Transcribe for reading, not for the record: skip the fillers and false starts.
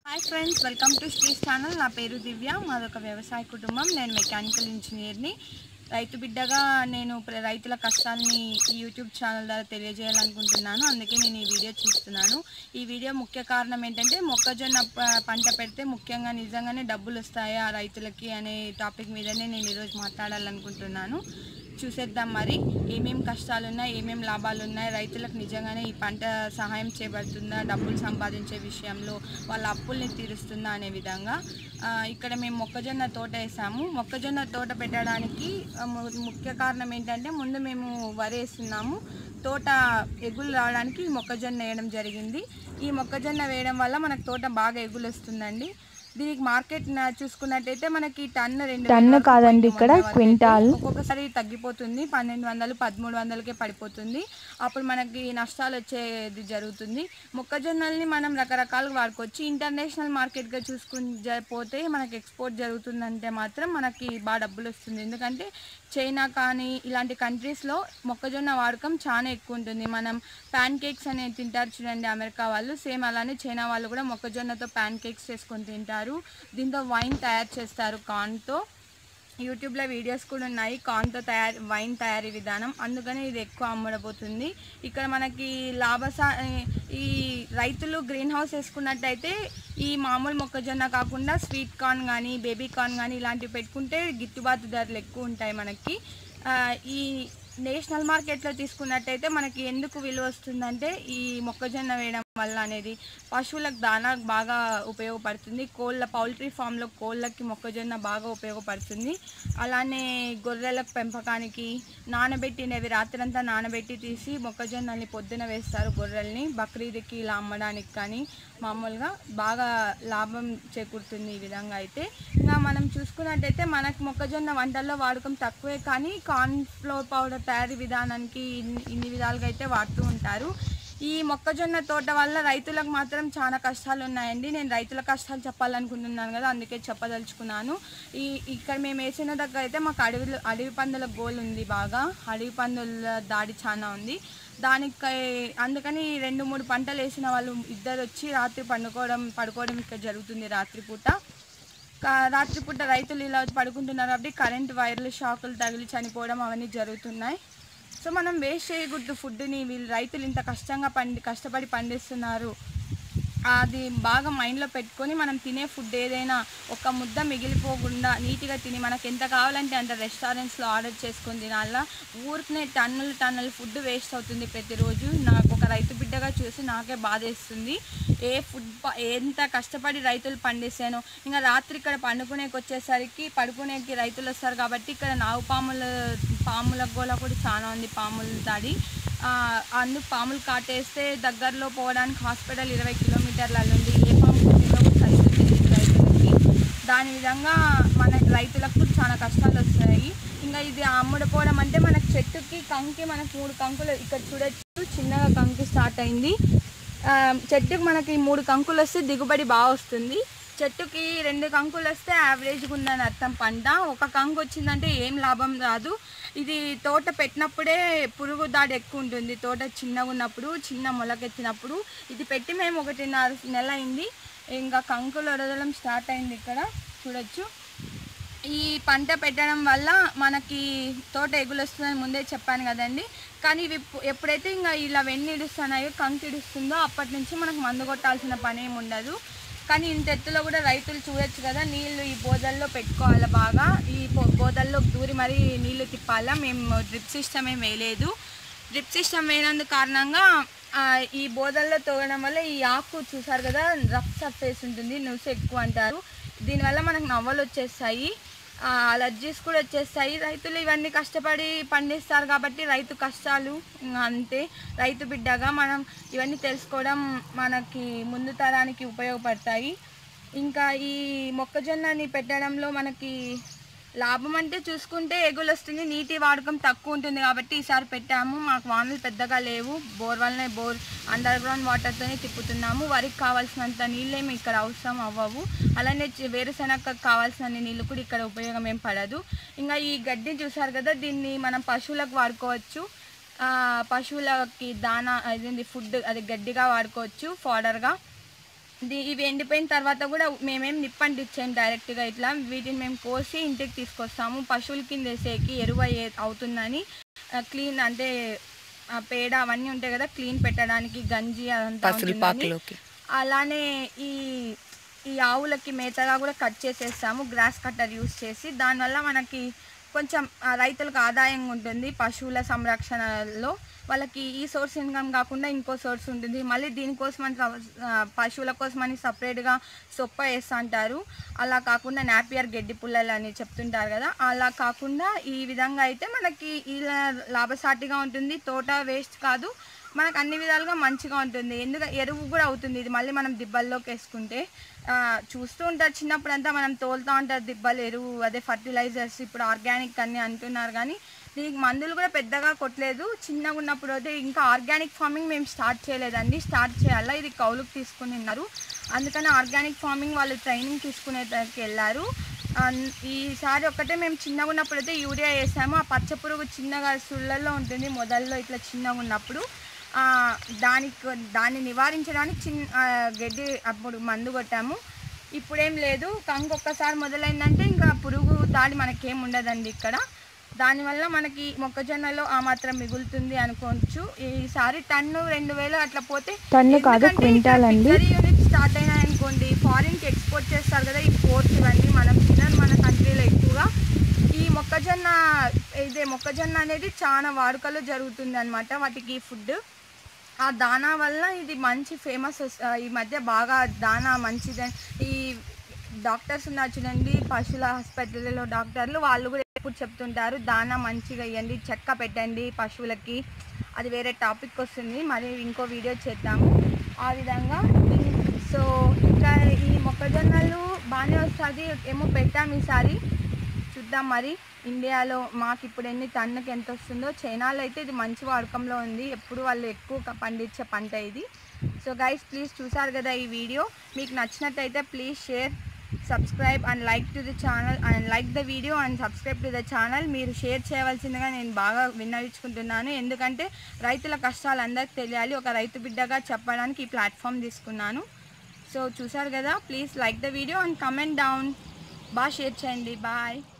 Hi friends, welcome to Sri's channel. నా పేరు దివ్య. మాదొక వ్యవసాయ కుటుంబం. నేను మెకానికల్ ఇంజనీర్ని. రైతు బిడ్డగా నేను రైతుల కష్టాన్ని ఈ యూట్యూబ్ ఛానల్ ద్వారా తెలియజేయాలనుకుంటున్నాను. అందుకే నేను ఈ వీడియో చేస్తున్నాను. ఈ వీడియో ముఖ్య కారణం ఏంటంటే, మొక్కజొన్న పంట పెడితే ముఖ్యంగా నిజంగానే డబ్బులు వస్తాయా రైతులకి అనే టాపిక్ మీదనే నేను ఈరోజు మాట్లాడాలనుకుంటున్నాను. చూసేద్దాం మరి ఏమేమి కష్టాలు ఉన్నాయి, ఏమేమి లాభాలు ఉన్నాయి, రైతులకు నిజంగానే ఈ పంట సహాయం చేయబడుతుందా, డబ్బులు సంపాదించే విషయంలో వాళ్ళ అప్పుల్ని తీరుస్తుందా అనే విధంగా. ఇక్కడ మేము మొక్కజొన్న తోట వేసాము. మొక్కజొన్న తోట పెట్టడానికి ముఖ్య కారణం ఏంటంటే, ముందు మేము వరి వేస్తున్నాము. తోట ఎగులు రావడానికి మొక్కజొన్న వేయడం జరిగింది. ఈ మొక్కజొన్న వేయడం వల్ల మనకు తోట బాగా ఎగులు వస్తుందండి. దీనికి మార్కెట్ చూసుకున్నట్టయితే మనకి టన్ను కాదండి, ఇక్కడ క్వింటాల్ ఒక్కొక్కసారి తగ్గిపోతుంది. 1200 1300కే పడిపోతుంది. అప్పుడు మనకి నష్టాలు వచ్చేది జరుగుతుంది. మొక్కజొన్నల్ని మనం రకరకాలుగా వాడుకోవచ్చు. ఇంటర్నేషనల్ మార్కెట్గా పోతే మనకి ఎక్స్పోర్ట్ జరుగుతుందంటే మాత్రం మనకి బాగా డబ్బులు వస్తుంది. ఎందుకంటే చైనా కానీ ఇలాంటి కంట్రీస్లో మొక్కజొన్న వాడకం చాలా ఎక్కువ ఉంటుంది. మనం ప్యాన్ కేక్స్ అనేవి తింటారు చూడండి అమెరికా వాళ్ళు, సేమ్ అలానే చైనా వాళ్ళు కూడా మొక్కజొన్నతో ప్యాన్ కేక్స్ చేసుకొని తింటారు. దీంతో వైన్ తయారు చేస్తారు కార్న్తో. యూట్యూబ్లో వీడియోస్ కూడా ఉన్నాయి కార్న్తో వైన్ తయారీ విధానం. అందుకని ఇది ఎక్కువ అమ్మడబోతుంది. ఇక్కడ మనకి ఈ రైతులు గ్రీన్ హౌస్ వేసుకున్నట్టయితే ఈ మామూలు మొక్కజొన్న కాకుండా స్వీట్ కార్న్ కానీ బేబీ కార్న్ కానీ ఇలాంటివి పెట్టుకుంటే గిట్టుబాటు ధరలు ఎక్కువ ఉంటాయి మనకి. ఈ నేషనల్ మార్కెట్లో తీసుకున్నట్టయితే మనకి ఎందుకు విలువ వస్తుందంటే, ఈ మొక్కజొన్న వేయడం వల్ల అనేది పశువులకు దానా బాగా ఉపయోగపడుతుంది. పౌల్ట్రీ ఫామ్లో కోళ్ళకి మొక్కజొన్న బాగా ఉపయోగపడుతుంది. అలానే గొర్రెల పెంపకానికి నానబెట్టినవి రాత్రంతా నానబెట్టి తీసి మొక్కజొన్నల్ని పొద్దున వేస్తారు గొర్రెల్ని. బక్రీద్కి ఇలా అమ్మడానికి కానీ మామూలుగా బాగా లాభం చేకూరుతుంది ఈ విధంగా. అయితే ఇంకా మనం చూసుకున్నట్టయితే మనకు మొక్కజొన్న వంటల్లో వాడకం తక్కువే, కానీ కార్న్ ఫ్లోర్ పౌడర్ తయారీ విధానానికి ఇన్ని విధాలుగా అయితే వాడుతూ ఉంటారు. ఈ మొక్కజొన్న తోట వల్ల రైతులకు మాత్రం చాలా కష్టాలు ఉన్నాయండి. నేను రైతుల కష్టాలు చెప్పాలనుకుంటున్నాను కదా, అందుకే చెప్పదలుచుకున్నాను. ఇక్కడ మేము వేసిన దగ్గర అయితే మాకు అడవి పందుల గోల్ ఉంది. బాగా అడవి పందుల దాడి చాలా ఉంది. అందుకని 2-3 పంటలు వేసిన వాళ్ళు ఇద్దరు వచ్చి రాత్రి పడుకోవడం ఇక్కడ జరుగుతుంది. రాత్రిపూట రైతులు ఇలా పడుకుంటున్నారు కాబట్టి కరెంట్ వైర్లు షాకులు తగిలి చనిపోవడం అవన్నీ జరుగుతున్నాయి. సో మనం వేస్ట్ చేయకూడదు ఫుడ్ని. వీళ్ళు రైతులు ఇంత కష్టపడి పండిస్తున్నారు, అది బాగా మైండ్లో పెట్టుకొని మనం తినే ఫుడ్ ఏదైనా ఒక ముద్ద మిగిలిపోకుండా నీట్గా తిని, మనకు ఎంత కావాలంటే అంత రెస్టారెంట్స్లో ఆర్డర్ చేసుకొని తినాలా. ఊరికనే టన్నులు ఫుడ్ వేస్ట్ అవుతుంది ప్రతిరోజు. నాకు ఒక రైతు బిడ్డగా చూసి నాకే బాధేస్తుంది. ఎంత కష్టపడి రైతులు పండిస్తానో. ఇంకా రాత్రి ఇక్కడ పడుకునేకి రైతులు వస్తారు కాబట్టి ఇక్కడ పాముల గోళ కూడా చాలా ఉంది. పాముల దాడి అందుకు పాములు కాటేస్తే దగ్గరలో పోవడానికి హాస్పిటల్ 20 కిలోమీటర్లలో ఉంది. ఏ పాము కుట్టిందో కూడా సరిగ్గా తెలియదు రైతులకి. దాని విధంగా మన రైతులకు చాలా కష్టాలు వస్తాయి. ఇంకా ఇది అమ్ముడుపోవడం అంటే మనకు చెట్టుకి కంకి మనకు 3 కంకులు ఇక్కడ చూడొచ్చు. చిన్నగా కంకి స్టార్ట్ అయింది. చెట్టుకి మనకి 3 కంకులు వస్తే దిగుబడి బాగా వస్తుంది. చెట్టుకి 2 కంకులు వస్తే యావరేజ్గా ఉందని అర్థం పంట. ఒక కంకు వచ్చిందంటే ఏం లాభం రాదు. ఇది తోట పెట్టినప్పుడే పురుగు దాడి ఎక్కువ ఉంటుంది. తోట చిన్నగా ఉన్నప్పుడు, చిన్న మొలకెత్తినప్పుడు. ఇది పెట్టి మేము 1.5 నెల అయింది. ఇంకా కంకులు వదలడం స్టార్ట్ అయింది. ఇక్కడ చూడొచ్చు. ఈ పంట పెట్టడం వల్ల మనకి తోట ఎగులు వస్తుందని ముందే చెప్పాను కదండి. కానీ ఇవి ఎప్పుడైతే ఇంకా ఇలా వెన్ను ఇడుస్తున్నాయో, కంకి ఇడుస్తుందో అప్పటి నుంచి మనకు మందు కొట్టాల్సిన పని ఏమి ఉండదు. కానీ ఇంత ఎత్తులో కూడా రైతులు చూడొచ్చు కదా, నీళ్ళు ఈ బోదల్లో పెట్టుకోవాలి. బాగా ఈ బోదల్లో దూరి మరీ నీళ్లు తిప్పాలా. మేము డ్రిప్ సిస్టమ్ ఏం వేయలేదు. డ్రిప్ సిస్టమ్ వేయనందుకు కారణంగా ఈ బోదల్లో తోగడం వల్ల ఈ ఆకు చూసారు కదా, రఫ్ సర్ఫేస్ ఉంటుంది, నువ్వు ఎక్కువ అంటారు. దీనివల్ల మనకు నవ్వలు వచ్చేస్తాయి, అలర్జీస్ కూడా వచ్చేస్తాయి. రైతులు ఇవన్నీ కష్టపడి పండిస్తారు కాబట్టి రైతు కష్టాలు అంతే. రైతు బిడ్డగా మనం ఇవన్నీ తెలుసుకోవడం మనకి ముందు తరానికి ఉపయోగపడతాయి. ఇంకా ఈ మొక్కజొన్నని పెట్టడంలో మనకి లాభం అంటే చూసుకుంటే ఎగులు వస్తుంది. నీటి వాడకం తక్కువ ఉంటుంది కాబట్టి ఈసారి పెట్టాము. మాకు వానలు పెద్దగా లేవు. బోర్ అండర్ గ్రౌండ్ వాటర్తోనే తిప్పుతున్నాము. వరికి కావాల్సినంత నీళ్ళేమి ఇక్కడ అవసరం అవ్వవు. అలానే వేరుశనగకు కావాల్సిన నీళ్ళు కూడా ఇక్కడ ఉపయోగం ఏం పడదు. ఇంకా ఈ గడ్డి చూసారు కదా, దీన్ని మనం పశువులకు వాడుకోవచ్చు. పశువులకి దానా అదేంటి ఫుడ్, అది గడ్డిగా వాడుకోవచ్చు, ఫాడర్గా. ఇవి ఎండిపోయిన తర్వాత కూడా మేమేం నిప్పంటిచ్చాము డైరెక్ట్గా ఇట్లా వీటిని మేము కోసి ఇంటికి తీసుకొస్తాము. పశువుల కింద వేసేకి ఎరువు అవుతుందని క్లీన్ అంటే పేడ అవన్నీ ఉంటాయి కదా క్లీన్ పెట్టడానికి గంజి అదంతా అలానే ఈ ఆవులకి మేతగా కూడా కట్ చేసేస్తాము గ్రాస్ కట్టర్ యూస్ చేసి. దానివల్ల మనకి కొంచెం రైతులకు ఆదాయంగా ఉంటుంది. పశువుల సంరక్షణలో వాళ్ళకి ఈ సోర్స్ ఇన్కమ్ కాకుండా ఇంకో సోర్స్ ఉంటుంది. మళ్ళీ దీనికోసం అని పశువుల కోసం అని సపరేట్గా సొప్ప వేస్తూ అంటారు. అలా కాకుండా నాపియర్ గడ్డి పుల్లలు అని చెప్తుంటారు కదా, అలా కాకుండా ఈ విధంగా అయితే మనకి ఇలా లాభసాటిగా ఉంటుంది. తోట వేస్ట్ కాదు, మనకు అన్ని విధాలుగా మంచిగా ఉంటుంది. ఎందుకంటే ఎరువు కూడా అవుతుంది ఇది. మళ్ళీ మనం దిబ్బల్లోకి వేసుకుంటే చూస్తూ ఉంటారు చిన్నప్పుడు అంతా మనం తోలుతూ ఉంటారు దిబ్బలు ఎరువు అదే ఫర్టిలైజర్స్. ఇప్పుడు ఆర్గానిక్ అన్నీ అంటున్నారు కానీ దీనికి మందులు కూడా పెద్దగా కొట్టలేదు. చిన్నగా ఉన్నప్పుడు అయితే ఇంకా ఆర్గానిక్ ఫార్మింగ్ మేము స్టార్ట్ చేయలేదండి, స్టార్ట్ చేయాలా. ఇది కౌలుకు తీసుకుని ఉన్నారు, అందుకని ఆర్గానిక్ ఫార్మింగ్ వాళ్ళు ట్రైనింగ్ తీసుకునేదానికి వెళ్ళారు. ఈసారి ఒక్కటే మేము చిన్నగా ఉన్నప్పుడు అయితే యూరియా వేసాము. ఆ పచ్చ పురుగు చిన్నగా సుళ్ళల్లో ఉంటుంది మొదల్లో ఇట్లా చిన్నగా ఉన్నప్పుడు దాన్ని నివారించడానికి గడ్డి అప్పుడు మందు కొట్టాము. ఇప్పుడేం లేదు. ఇంకొకసారి మొదలైందంటే ఇంకా పురుగు దాడి మనకేం ఉండదండి ఇక్కడ. దానివల్ల మనకి మొక్కజొన్నలో ఆ మాత్రం మిగులుతుంది అనుకోవచ్చు. ఈసారి టన్ను 2000 అట్లా పోతే యూనిట్ స్టార్ట్ అయినాయనుకోండి ఫారిన్కి ఎక్స్పోర్ట్ చేస్తారు కదా ఈ పోర్ట్స్ ఇవన్నీ. మనం తినని మన కంట్రీలో ఎక్కువగా ఈ మొక్కజొన్న అనేది చాలా వాడుకలో జరుగుతుంది అనమాట. వాటికి ఫుడ్ ఆ దానా వల్ల ఇది మంచి ఫేమస్. ఈ మధ్య బాగా దానా మంచిదని ఈ డాక్టర్స్ ఉన్నారు చూడండి పశువుల హాస్పిటల్లో డాక్టర్లు, వాళ్ళు కూడా ఎప్పుడు చెప్తుంటారు దానా మంచిగా ఇవ్వండి, చెక్క పెట్టండి పశువులకి. అది వేరే టాపిక్ వస్తుంది, మరి ఇంకో వీడియో చేద్దాము ఆ విధంగా. సో ఇంకా ఈ మొక్కజొన్నలు బాగానే వస్తుంది ఏమో పెట్టాము ఈసారి, చూద్దాం మరి ఇండియాలో మాకు ఇప్పుడు ఎన్ని టన్నుకి ఎంత వస్తుందో. చైనాలో అయితే ఇది మంచి వాడకంలో ఉంది, ఎప్పుడు వాళ్ళు ఎక్కువ పండించే పంట ఇది. సో గైస్ ప్లీజ్ చూసారు కదా ఈ వీడియో, మీకు నచ్చినట్టయితే please share, subscribe and like to the channel and like the video and subscribe to the channel. మీరు షేర్ చేయవలసిందిగా నేను బాగా విన్నవించుకుంటున్నాను, ఎందుకంటే రైతుల కష్టాలు అందరికి తెలియాలి. ఒక రైతు బిడ్డగా చెప్పడానికి ఈ ప్లాట్ఫామ్ తీసుకున్నాను. సో చూసారు కదా, please like the video and comment down. బాగా షేర్ చేయండి. బాయ్.